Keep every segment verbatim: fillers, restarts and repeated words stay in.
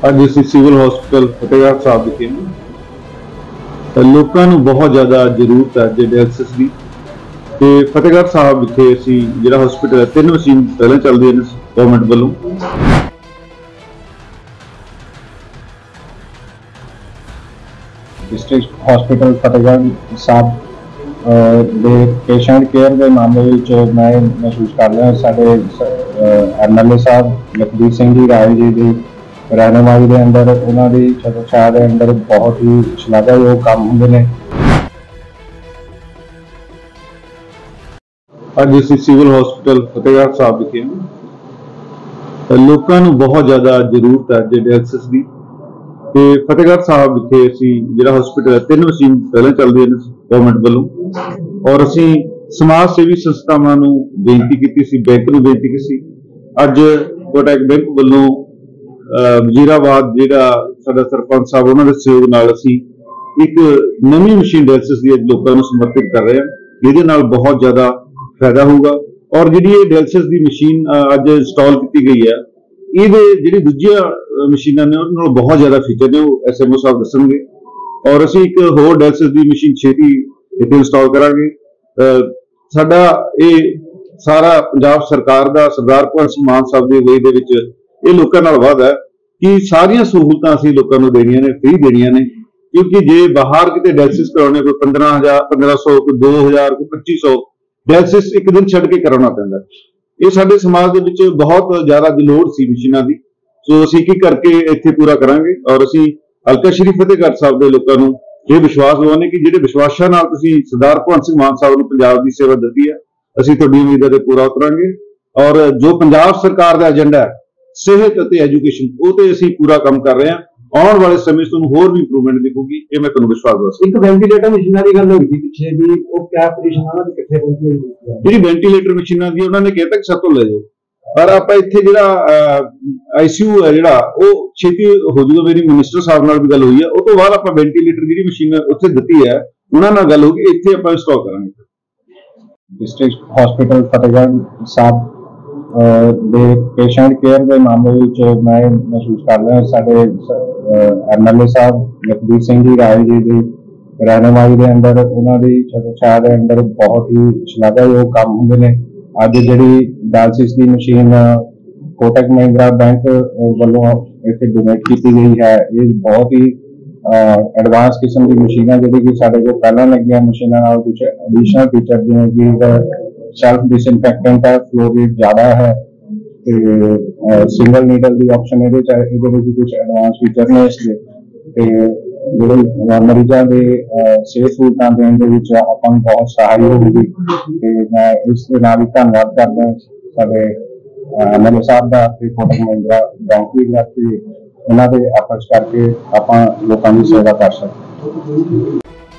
ਅੱਜ ਅਸੀਂ ਸਿਵਲ ਹਸਪਤਾਲ ਫਤਿਹਗੜ੍ਹ ਸਾਹਿਬ ਵਿਖੇ ਲੋਕਾਂ ਨੂੰ ਬਹੁਤ ਜ਼ਿਆਦਾ ਜ਼ਰੂਰਤ ਹੈ ਜੇ ਡਾਇਲਸਿਸ ਦੀ ਤੇ ਫਤਿਹਗੜ੍ਹ ਸਾਹਿਬ ਵਿਖੇ ਅਸੀਂ ਜਿਹੜਾ ਹਸਪਤਾਲ ਹੈ ਤਿੰਨ ਮਸ਼ੀਨ ਪਹਿਲਾਂ ਚੱਲਦੀਆਂ ਨੇ ਗਵਰਨਮੈਂਟ ਵੱਲੋਂ। डिस्ट्रिक्ट हॉस्पिटल फतेहगढ़ साहब ਦੇ ਪੇਸ਼ੈਂਟ ਕੇਅਰ ਦੇ ਮਾਮਲੇ ਵਿੱਚ ਮੈਂ ਮਹਿਸੂਸ ਕਰ ਰਿਹਾ ਸਾਡੇ M L A sahib Lakhbir Singh ji Rai ਜੀ ਦੀ ਰਹਿਨੁਮਾਈ ਦੇ ਅੰਦਰ ਉਹਨਾਂ ਦੀ ਛਤਰਛਾਇਆ ਦੇ ਅੰਦਰ ਬਹੁਤ ਹੀ ਸ਼ਲਾਘਾਯੋਗ ਕੰਮ ਹੁੰਦੇ ਨੇ। ਅੱਜ ਅਸੀਂ ਸਿਵਲ ਹਸਪਤਾਲ ਫਤਿਹਗੜ੍ਹ ਸਾਹਿਬ ਵਿਖੇ ਲੋਕਾਂ ਨੂੰ ਬਹੁਤ ਜ਼ਿਆਦਾ ਜ਼ਰੂਰਤ ਹੈ ਜੇ ਡਾਇਲਸਿਸ ਦੀ ਤੇ ਫਤਿਹਗੜ੍ਹ ਸਾਹਿਬ ਵਿਖੇ ਅਸੀਂ ਜਿਹੜਾ ਹਸਪਤਾਲ ਹੈ ਤਿੰਨ ਮਸ਼ੀਨ ਪਹਿਲਾਂ ਚੱਲਦੀਆਂ ਨੇ ਗਵਰਨਮੈਂਟ ਵੱਲੋਂ ਔਰ ਅਸੀਂ ਸਮਾਜ ਸੇਵੀ ਸੰਸਥਾਵਾਂ ਨੂੰ ਬੇਨਤੀ ਕੀਤੀ ਸੀ, ਬੈਂਕ ਨੂੰ ਬੇਨਤੀ ਕੀਤੀ ਸੀ। ਅੱਜ ਕੋਟਕ ਬੈਂਕ ਵੱਲੋਂ ਵਜ਼ੀਰਾਬਾਦ ਜਿਹੜਾ ਸਾਡਾ ਸਰਪੰਚ ਸਾਹਿਬ ਉਹਨਾਂ ਦੇ ਸਹਿਯੋਗ ਨਾਲ ਅਸੀਂ ਇੱਕ ਨਵੀਂ ਮਸ਼ੀਨ ਡਾਇਲਸਿਸ ਦੀ ਲੋਕਾਂ ਨੂੰ ਸਮਰਪਿਤ ਕਰ ਰਹੇ ਹਾਂ। ਇਹਦੇ ਨਾਲ ਬਹੁਤ ਜ਼ਿਆਦਾ ਫਾਇਦਾ ਹੋਊਗਾ ਔਰ ਜਿਹੜੀ ਇਹ ਡਾਇਲਸਿਸ ਦੀ ਮਸ਼ੀਨ ਅੱਜ ਇੰਸਟਾਲ ਕੀਤੀ ਗਈ ਹੈ ਇਹਦੇ ਜਿਹੜੀ ਦੂਜੀਆਂ ਮਸ਼ੀਨਾਂ ਨੇ ਉਹਨਾਂ ਨਾਲ ਬਹੁਤ ਜ਼ਿਆਦਾ ਫੀਚਰ ਨੇ, ਉਹ ਐਸ ਐਮ ਓ ਸਾਹਿਬ ਦੱਸਣਗੇ। ਔਰ ਅਸੀਂ ਇੱਕ ਹੋਰ ਡਾਇਲਸਿਸ ਦੀ ਮਸ਼ੀਨ ਛੇਤੀ ਇੱਥੇ ਇੰਸਟਾਲ ਕਰਾਂਗੇ। ਸਾਡਾ ਇਹ ਸਾਰਾ ਪੰਜਾਬ ਸਰਕਾਰ ਦਾ ਸਰਦਾਰ ਭਗਵੰਤ ਸਿੰਘ ਮਾਨ ਸਾਹਿਬ ਦੀ ਅਗਵਾਈ ਦੇ ਵਿੱਚ ਇਹ ਲੋਕਾਂ ਨਾਲ ਵਾਅਦਾ ਹੈ ਕਿ ਸਾਰੀਆਂ ਸਹੂਲਤਾਂ ਅਸੀਂ ਲੋਕਾਂ ਨੂੰ ਦੇਣੀਆਂ ਨੇ, ਫ੍ਰੀ ਦੇਣੀਆਂ ਨੇ। ਕਿਉਂਕਿ ਜੇ ਬਾਹਰ ਕਿਤੇ ਡਾਇਲਸਿਸ ਕਰਾਉਣੇ ਕੋਈ ਪੰਦਰਾਂ ਹਜ਼ਾਰ ਪੰਦਰਾਂ ਸੌ ਕੋਈ ਦੋ ਹਜ਼ਾਰ ਕੋਈ ਪੱਚੀ ਸੌ ਡਾਇਲਸਿਸ ਇੱਕ ਦਿਨ ਛੱਡ ਕੇ ਕਰਾਉਣਾ ਪੈਂਦਾ। ਇਹ ਸਾਡੇ ਸਮਾਜ ਦੇ ਵਿੱਚ ਬਹੁਤ ਜ਼ਿਆਦਾ ਦੀ ਲੋੜ ਸੀ ਮਸ਼ੀਨਾਂ ਦੀ, ਸੋ ਅਸੀਂ ਕੀ ਕਰਕੇ ਇੱਥੇ ਪੂਰਾ ਕਰਾਂਗੇ। ਔਰ ਅਸੀਂ ਹਲਕਾ ਸ਼੍ਰੀ ਫਤਿਹਗੜ੍ਹ ਸਾਹਿਬ ਦੇ ਲੋਕਾਂ ਨੂੰ ਇਹ ਵਿਸ਼ਵਾਸ ਦਿਵਾਉਂਦੇ ਕਿ ਜਿਹੜੇ ਵਿਸ਼ਵਾਸਾਂ ਨਾਲ ਤੁਸੀਂ ਸਰਦਾਰ ਭਗਵੰਤ ਸਿੰਘ ਮਾਨ ਸਾਹਿਬ ਨੂੰ ਪੰਜਾਬ ਦੀ ਸੇਵਾ ਦਿੱਤੀ ਹੈ, ਅਸੀਂ ਤੁਹਾਡੀ ਉਮੀਦਾਂ ਤੇ ਪੂਰਾ ਉਤਰਾਂਗੇ। ਔਰ ਜੋ ਪੰਜਾਬ ਸਰਕਾਰ ਦਾ ਏਜੰਡਾ ਹੈ ਸਿਹਤ ਅਤੇ ਐਜੂਕੇਸ਼ਨ, ਉਹ ਤੇ ਅਸੀਂ ਪੂਰਾ ਕੰਮ ਕਰ ਰਹੇ ਹਾਂ। ਆਉਣ ਵਾਲੇ ਸਮੇਂ 'ਚ ਤੁਹਾਨੂੰ ਹੋਰ ਵੀ ਇੰਪਰੂਵਮੈਂਟ ਦਿਖੂਗੀ, ਇਹ ਮੈਂ ਤੁਹਾਨੂੰ ਵਿਸ਼ਵਾਸ ਦਵਾਉਂਦਾ। ਇੱਕ ਵੈਂਟੀਲੇਟਰ ਮਸ਼ੀਨਾਂ ਦੀ ਗੱਲ ਹੋਈ ਸੀ ਪਿੱਛੇ ਵੀ, ਉਹ ਕਿਆ ਪੋਜੀਸ਼ਨ ਉਹਨਾਂ ਦੀ ਕਿੱਥੇ ਪਹੁੰਚੀ ਹੈ? ਜਿਹੜੀ ਵੈਂਟੀਲੇਟਰ ਮਸ਼ੀਨਾਂ ਦੀ ਉਹਨਾਂ ਨੇ ਕਹਿਤਾ ਕਿ ਸਾਤੋਂ ਲੈ ਜਾਓ, ਪਰ ਆਪਾਂ ਇੱਥੇ ਜਿਹੜਾ ਆਈਸੀਯੂ ਹੈ ਜਿਹੜਾ ਉਹ ਛੇਤੀ ਹੋ ਜਾਊਗਾ। ਮੇਰੀ ਮਿਨਿਸਟਰ ਸਾਹਿਬ ਨਾਲ ਵੀ ਗੱਲ ਹੋਈ ਹੈ, ਉਹ ਤੋਂ ਬਾਅਦ ਆਪਾਂ ਵੈਂਟੀਲੇਟਰ ਜਿਹੜੀ ਮਸ਼ੀਨ ਉੱਥੇ ਦਿੱਤੀ ਹੈ ਉਹਨਾਂ ਨਾਲ ਗੱਲ ਹੋਊਗੀ, ਇੱਥੇ ਆਪਾਂ ਇੰਸਟਾਲ ਕਰਾਂਗੇ। ਡਿਸਟ੍ਰਿਕਟ ਹਸਪੀਟਲ ਫਤਿਹਗੜ੍ਹ ਸਾਹਿਬ ਦੇ ਪੇਸ਼ੈਂਟ ਕੇਅਰ ਦੇ ਮਾਮਲੇ ਵਿੱਚ ਮੈਂ ਮਹਿਸੂਸ ਕਰ ਰਿਹਾ ਸਾਡੇ M L A sahib Lakhbir Singh ji Rai ਜੀ ਦੀ ਰਹਿਨੁਮਾਈ ਦੇ ਅੰਦਰ ਉਹਨਾਂ ਦੀ ਛਤਰਛਾਇਆ ਦੇ ਅੰਦਰ ਬਹੁਤ ਹੀ ਸ਼ਲਾਘਾਯੋਗ ਕੰਮ ਹੁੰਦੇ ਨੇ। ਅੱਜ ਜਿਹੜੀ ਡਾਇਲਸਿਸ ਦੀ ਮਸ਼ੀਨ ਕੋਟਕ ਮਹਿੰਦਰਾ ਬੈਂਕ ਵੱਲੋਂ ਇੱਥੇ ਡੋਨੇਟ ਕੀਤੀ ਗਈ ਹੈ, ਇਹ ਬਹੁਤ ਹੀ ਐਡਵਾਂਸ ਕਿਸਮ ਦੀ ਮਸ਼ੀਨ ਹੈ ਜਿਹੜੀ ਕਿ ਸਾਡੇ ਕੋਲ ਪਹਿਲਾਂ ਲੱਗੀਆਂ ਮਸ਼ੀਨਾਂ ਨਾਲ ਕੁਝ ਐਡੀਸ਼ਨਲ ਫੀਚਰ ਜਿਵੇਂ ਕਿ ਸੈਲਫ ਡਿਸਇਨਫੈਕਟੈਂਟ ਹੈ, ਫਲੋ ਰੇਟ ਜ਼ਿਆਦਾ ਹੈ ਤੇ ਸਿੰਗਲ ਨੀਡਲ ਦੀ ਆਪਸ਼ਨ ਇਹਦੇ ਚ ਇਹਦੇ ਵਿੱਚ ਕੁਝ ਐਡਵਾਂਸ ਫੀਚਰ ਨੇ। ਇਸ ਦੇ ਤੇ ਜਿਹੜੇ ਮਰੀਜ਼ਾਂ ਦੇ ਸਿਹਤ ਸਹੂਲਤਾਂ ਦੇਣ ਦੇ ਵਿੱਚ ਆਪਾਂ ਨੂੰ ਬਹੁਤ ਸਹਾਈ ਹੋਵੇਗੀ ਤੇ ਮੈਂ ਇਸ ਦੇ ਨਾਲ ਹੀ ਧੰਨਵਾਦ ਕਰਦਾ ਸਾਡੇ ਐਮ ਐਲ ਏ ਸਾਹਿਬ ਦਾ ਤੇ ਕੋਟਕ ਮਹਿੰਦਰਾ ਬੈਂਕ ਵੀ ਦਾ ਤੇ ਇਹਨਾਂ ਦੇ ਐਫਰਟਸ ਕਰਕੇ ਆਪਾਂ ਲੋਕਾਂ ਦੀ ਸੇਵਾ ਕਰ ਸਕਦੇ।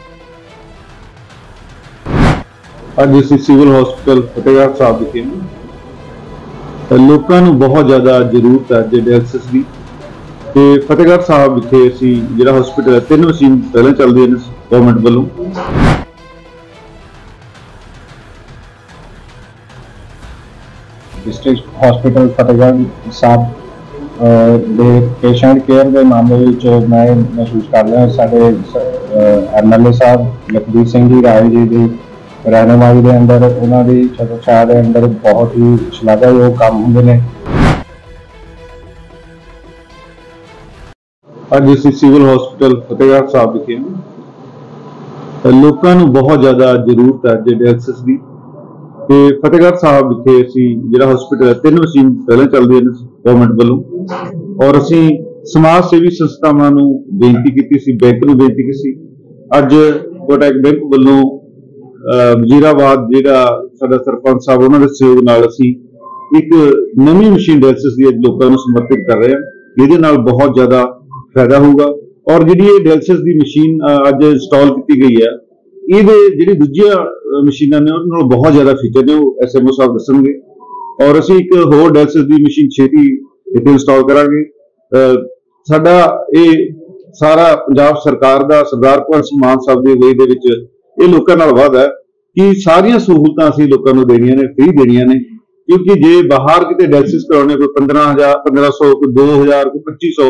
ਅੱਜ ਅਸੀਂ ਸਿਵਲ ਹਸਪਤਾਲ ਫਤਿਹਗੜ੍ਹ ਸਾਹਿਬ ਵਿਖੇ ਲੋਕਾਂ ਨੂੰ ਬਹੁਤ ਜ਼ਿਆਦਾ ਜ਼ਰੂਰਤ ਹੈ ਜੇ ਡਾਇਲਸਿਸ ਦੀ ਤੇ ਫਤਿਹਗੜ੍ਹ ਸਾਹਿਬ ਵਿਖੇ ਅਸੀਂ ਜਿਹੜਾ ਹਸਪਤਾਲ ਹੈ ਤਿੰਨ ਮਸ਼ੀਨ ਪਹਿਲਾਂ ਚੱਲਦੀਆਂ ਨੇ ਗਵਰਨਮੈਂਟ ਵੱਲੋਂ। ਡਿਸਟ੍ਰਿਕਟ ਹਸਪੀਟਲ ਫਤਿਹਗੜ੍ਹ ਸਾਹਿਬ ਦੇ ਪੇਸ਼ੈਂਟ ਕੇਅਰ ਦੇ ਮਾਮਲੇ ਵਿੱਚ ਮੈਂ ਮਹਿਸੂਸ ਕਰ ਰਿਹਾ ਸਾਡੇ M L A sahib Lakhbir Singh ji Rai ਜੀ ਦੀ ਰਹਿਨੁਮਾਈ ਦੇ ਅੰਦਰ ਉਹਨਾਂ ਦੀ ਛਤਰਛਾਇਆ ਦੇ ਅੰਦਰ ਬਹੁਤ ਹੀ ਸ਼ਲਾਘਾਯੋਗ ਕੰਮ ਹੁੰਦੇ ਨੇ। ਅੱਜ ਅਸੀਂ ਸਿਵਲ ਹਸਪਤਾਲ ਫਤਿਹਗੜ੍ਹ ਸਾਹਿਬ ਵਿਖੇ ਲੋਕਾਂ ਨੂੰ ਬਹੁਤ ਜ਼ਿਆਦਾ ਜ਼ਰੂਰਤ ਹੈ ਜੇ ਡਾਇਲਸਿਸ ਦੀ ਤੇ ਫਤਿਹਗੜ੍ਹ ਸਾਹਿਬ ਵਿਖੇ ਅਸੀਂ ਜਿਹੜਾ ਹਸਪਤਾਲ ਹੈ ਤਿੰਨ ਮਸ਼ੀਨ ਪਹਿਲਾਂ ਚੱਲਦੀਆਂ ਨੇ ਗਵਰਨਮੈਂਟ ਵੱਲੋਂ ਔਰ ਅਸੀਂ ਸਮਾਜ ਸੇਵੀ ਸੰਸਥਾਵਾਂ ਨੂੰ ਬੇਨਤੀ ਕੀਤੀ ਸੀ, ਬੈਂਕ ਨੂੰ ਬੇਨਤੀ ਕੀਤੀ ਸੀ। ਅੱਜ ਕੋਟਕ ਬੈਂਕ ਵੱਲੋਂ ਵਜ਼ੀਰਾਬਾਦ ਜਿਹੜਾ ਸਾਡਾ ਸਰਪੰਚ ਸਾਹਿਬ ਉਹਨਾਂ ਦੇ ਸਹਿਯੋਗ ਨਾਲ ਅਸੀਂ ਇੱਕ ਨਵੀਂ ਮਸ਼ੀਨ ਡਾਇਲਸਿਸ ਦੀ ਲੋਕਾਂ ਨੂੰ ਸਮਰਪਿਤ ਕਰ ਰਹੇ ਹਾਂ। ਇਹਦੇ ਨਾਲ ਬਹੁਤ ਜ਼ਿਆਦਾ ਫਾਇਦਾ ਹੋਊਗਾ ਔਰ ਜਿਹੜੀ ਇਹ ਡਾਇਲਸਿਸ ਦੀ ਮਸ਼ੀਨ ਅੱਜ ਇੰਸਟਾਲ ਕੀਤੀ ਗਈ ਹੈ ਇਹਦੇ ਜਿਹੜੀ ਦੂਜੀਆਂ ਮਸ਼ੀਨਾਂ ਨੇ ਉਹਨਾਂ ਨਾਲ ਬਹੁਤ ਜ਼ਿਆਦਾ ਫੀਚਰ ਨੇ, ਉਹ ਐਸ ਐਮ ਓ ਸਾਹਿਬ ਦੱਸਣਗੇ। ਔਰ ਅਸੀਂ ਇੱਕ ਹੋਰ ਡਾਇਲਸਿਸ ਦੀ ਮਸ਼ੀਨ ਛੇਤੀ ਇੱਥੇ ਇੰਸਟਾਲ ਕਰਾਂਗੇ। ਸਾਡਾ ਇਹ ਸਾਰਾ ਪੰਜਾਬ ਸਰਕਾਰ ਦਾ ਸਰਦਾਰ ਭਗਵੰਤ ਸਿੰਘ ਮਾਨ ਸਾਹਿਬ ਦੀ ਅਗਵਾਈ ਦੇ ਵਿੱਚ ਇਹ ਲੋਕਾਂ ਨਾਲ ਵਾਅਦਾ ਹੈ ਕਿ ਸਾਰੀਆਂ ਸਹੂਲਤਾਂ ਅਸੀਂ ਲੋਕਾਂ ਨੂੰ ਦੇਣੀਆਂ ਨੇ, ਫ੍ਰੀ ਦੇਣੀਆਂ ਨੇ। ਕਿਉਂਕਿ ਜੇ ਬਾਹਰ ਕਿਤੇ ਡਾਇਲਸਿਸ ਕਰਾਉਣੇ ਕੋਈ ਪੰਦਰਾਂ ਹਜ਼ਾਰ ਪੰਦਰਾਂ ਸੌ ਕੋਈ ਦੋ ਹਜ਼ਾਰ ਕੋਈ ਪੱਚੀ ਸੌ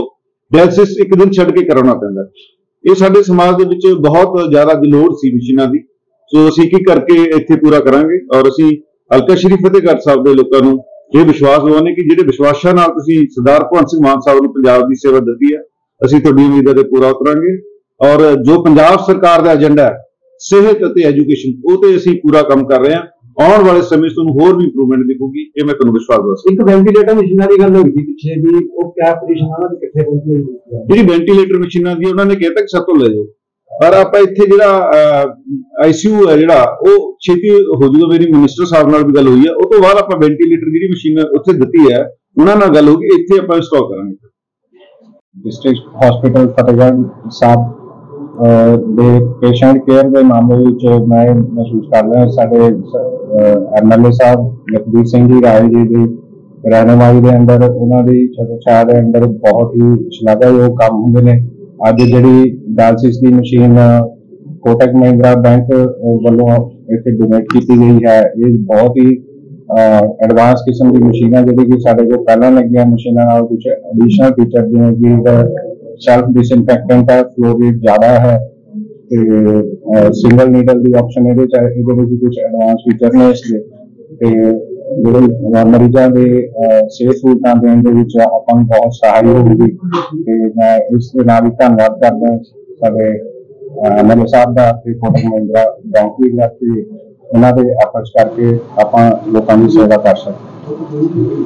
ਡਾਇਲਿਸਿਸ ਇੱਕ ਦਿਨ ਛੱਡ ਕੇ ਕਰਾਉਣਾ ਪੈਂਦਾ। ਇਹ ਸਾਡੇ ਸਮਾਜ ਦੇ ਵਿੱਚ ਬਹੁਤ ਜ਼ਿਆਦਾ ਦੀ ਲੋੜ ਸੀ ਮਸ਼ੀਨਾਂ ਦੀ, ਸੋ ਅਸੀਂ ਕੀ ਕਰਕੇ ਇੱਥੇ ਪੂਰਾ ਕਰਾਂਗੇ। ਔਰ ਅਸੀਂ ਹਲਕਾ ਸ਼੍ਰੀ ਫਤਿਹਗੜ੍ਹ ਸਾਹਿਬ ਦੇ ਲੋਕਾਂ ਨੂੰ ਇਹ ਵਿਸ਼ਵਾਸ ਦਿਵਾਉਂਦੇ ਕਿ ਜਿਹੜੇ ਵਿਸ਼ਵਾਸਾਂ ਨਾਲ ਤੁਸੀਂ ਸਰਦਾਰ ਭਗਵੰਤ ਸਿੰਘ ਮਾਨ ਸਾਹਿਬ ਨੂੰ ਪੰਜਾਬ ਦੀ ਸੇਵਾ ਦਿੱਤੀ ਹੈ, ਅਸੀਂ ਤੁਹਾਡੀ ਉਮੀਦਾਂ ਤੇ ਪੂਰਾ ਉਤਰਾਂਗੇ। ਔਰ ਜੋ ਪੰਜਾਬ ਸਰਕਾਰ ਦਾ ਏਜੰਡਾ ਹੈ ਸਿਹਤ ਅਤੇ ਐਜੂਕੇਸ਼ਨ, ਉਹ ਤੇ ਅਸੀਂ ਪੂਰਾ ਕੰਮ ਕਰ ਰਹੇ ਹਾਂ। ਆਉਣ ਵਾਲੇ ਸਮੇਂ 'ਚ ਤੁਹਾਨੂੰ ਹੋਰ ਵੀ ਇੰਪਰੂਵਮੈਂਟ ਦਿਖੂਗੀ, ਇਹ ਮੈਂ ਤੁਹਾਨੂੰ ਵਿਸ਼ਵਾਸ ਦਵਾਉਂਦਾ। ਇੱਕ ਵੈਂਟੀਲੇਟਰ ਮਸ਼ੀਨਾਂ ਦੀ ਗੱਲ ਹੋਈ ਸੀ ਪਿੱਛੇ ਵੀ, ਉਹ ਕਿਆ ਪੋਜੀਸ਼ਨ ਉਹਨਾਂ ਦੀ ਕਿੱਥੇ ਪਹੁੰਚੀ ਹੈ? ਜਿਹੜੀ ਵੈਂਟੀਲੇਟਰ ਮਸ਼ੀਨਾਂ ਦੀ ਉਹਨਾਂ ਨੇ ਕਹਿਤਾ ਕਿ ਸਾਤੋਂ ਲੈ ਜਾਓ, ਪਰ ਆਪਾਂ ਇੱਥੇ ਜਿਹੜਾ ਆਈਸੀਯੂ ਹੈ ਜਿਹੜਾ ਉਹ ਛੇਤੀ ਹੋ ਜਾਊਗਾ। ਮੇਰੀ ਮਿਨਿਸਟਰ ਸਾਹਿਬ ਨਾਲ ਵੀ ਗੱਲ ਹੋਈ ਹੈ, ਉਹ ਤੋਂ ਬਾਅਦ ਆਪਾਂ ਵੈਂਟੀਲੇਟਰ ਜਿਹੜੀ ਮਸ਼ੀਨ ਉੱਥੇ ਦਿੱਤੀ ਹੈ ਉਹਨਾਂ ਨਾਲ ਗੱਲ ਹੋਊਗੀ, ਇੱਥੇ ਆਪਾਂ ਇੰਸਟਾਲ ਕਰਾਂਗੇ। ਡਿਸਟ੍ਰਿਕਟ ਹਸਪੀਟਲ ਫਤਿਹਗੜ੍ਹ ਸਾਹਿਬ ਦੇ ਪੇਸ਼ੈਂਟ ਕੇਅਰ ਦੇ ਮਾਮਲੇ ਵਿੱਚ ਮੈਂ ਮਹਿਸੂਸ ਕਰ ਰਿਹਾ ਸਾਡੇ ਐਮਐਲਏ ਸਾਹਿਬ ਲਖਬੀਰ ਸਿੰਘ ਜੀ ਰਾਏ ਜੀ ਦੀ ਰਹਿਨੁਮਾਈ ਦੇ ਅੰਦਰ, ਉਹਨਾਂ ਦੀ ਛਤਰਛਾਇਆ ਦੇ ਅੰਦਰ ਬਹੁਤ ਹੀ ਸ਼ਲਾਘਾਯੋਗ ਕੰਮ ਹੁੰਦੇ ਨੇ। ਅੱਜ ਜਿਹੜੀ ਡਾਇਲਿਸਿਸ ਦੀ ਮਸ਼ੀਨ ਕੋਟਕ ਮਹਿੰਦਰਾ ਬੈਂਕ ਵੱਲੋਂ ਇੱਥੇ ਡੋਨੇਟ ਕੀਤੀ ਗਈ ਹੈ, ਇਹ ਬਹੁਤ ਹੀ ਐਡਵਾਂਸ ਕਿਸਮ ਦੀ ਮਸ਼ੀਨ ਹੈ, ਜਿਹੜੀ ਕਿ ਸਾਡੇ ਕੋਲ ਪਹਿਲਾਂ ਲੱਗੀਆਂ ਮਸ਼ੀਨਾਂ ਨਾਲ ਕੁਝ ਐਡੀਸ਼ਨਲ ਫੀਚਰ ਜਿਵੇਂ ਕਿ ਸੈਲਫ ਡਿਸਇਨਫੈਕਟੈਂਟ ਹੈ, ਫਲੋ ਰੇਟ ਜ਼ਿਆਦਾ ਹੈ ਤੇ ਸਿੰਗਲ ਨੀਡਲ ਦੀ ਆਪਸ਼ਨ ਇਹਦੇ ਚ ਇਹਦੇ ਵਿੱਚ ਕੁਝ ਐਡਵਾਂਸ ਫੀਚਰ ਨੇ। ਇਸ ਲਈ ਤੇ ਜਿਹੜੇ ਮਰੀਜ਼ਾਂ ਦੇ ਸਿਹਤ ਸਹੂਲਤਾਂ ਦੇਣ ਦੇ ਵਿੱਚ ਆਪਾਂ ਨੂੰ ਬਹੁਤ ਸਹਾਈ ਹੋਊਗੀ। ਤੇ ਮੈਂ ਇਸ ਦੇ ਨਾਲ ਹੀ ਧੰਨਵਾਦ ਕਰਦਾ ਸਾਡੇ ਐਮਐਲਏ ਸਾਹਿਬ ਦਾ ਤੇ ਕੋਟਕ ਮਹਿੰਦਰਾ ਬੈਂਕ ਦਾ, ਤੇ ਉਹਨਾਂ ਦੇ ਐਫਰਟਸ ਕਰਕੇ ਆਪਾਂ ਲੋਕਾਂ ਦੀ ਸੇਵਾ ਕਰ ਸਕਦੇ।